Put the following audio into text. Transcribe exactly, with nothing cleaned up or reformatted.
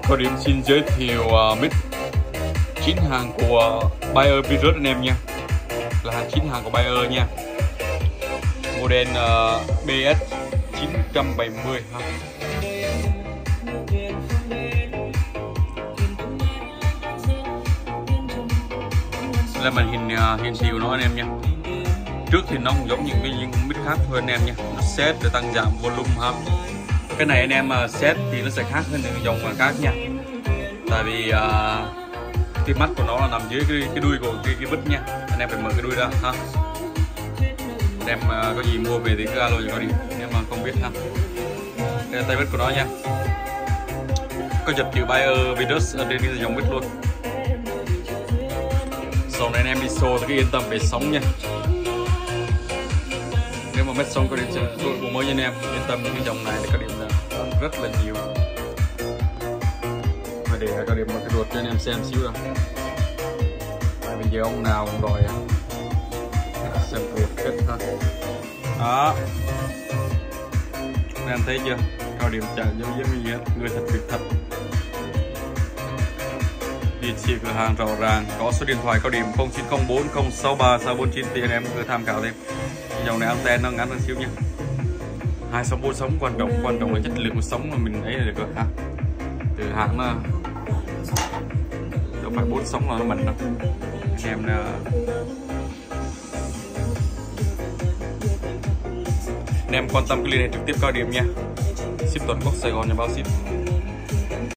Cao Điểm xin giới thiệu uh, mic chính hàng của Bayer Virus anh em nha, là hàng chính hàng của Bayer nha, model uh, B S chín bảy mươi ha. Là màn hình uh, hiển thị của nó anh em nha. Trước thì nó cũng giống những cái những mic khác thôi anh em nha, nó set để tăng giảm volume ha. Cái này anh em uh, set thì nó sẽ khác hơn những dòng khác nha, tại vì uh, cái mắt của nó là nằm dưới cái, cái đuôi của cái, cái vít nha, anh em phải mở cái đuôi ra ha. Anh em uh, có gì mua về thì cứ alo cho Cao Điểm nếu mà không biết ha. Đây là tay vít của nó nha, có dập chữ Bayer Virus ở trên cái dòng vít luôn. Sau này anh em đi show thì cứ yên tâm về sóng nha. Nếu mà mất sóng Cao Điểm sẽ đổi bộ mới cho anh em, yên tâm những cái dòng này thì Cao Điểm là rất là nhiều. Và để Cao Điểm một cái ruột cho anh em xem xíu đâu. Bây giờ ông nào cũng đòi xem ruột kết ha. Đó, anh em thấy chưa? Cao Điểm chả giống như gì hết, người thật việc thật. Địa chỉ cửa hàng rõ ràng, có số điện thoại Cao Điểm không chín không bốn không sáu ba sáu bốn chín thì anh em cứ tham khảo thêm. Dòng này anten nó ngắn hơn xíu nha. Hai sóng bốn sóng quan trọng, quan trọng là chất lượng của sóng mà mình ấy là được rồi ha. Từ hãng nó đâu phải bốn sóng là nó mạnh đâu. Anh em là anh em quan tâm cứ liên hệ trực tiếp Cao Điểm nha. Ship toàn quốc Sài Gòn nhà bao ship.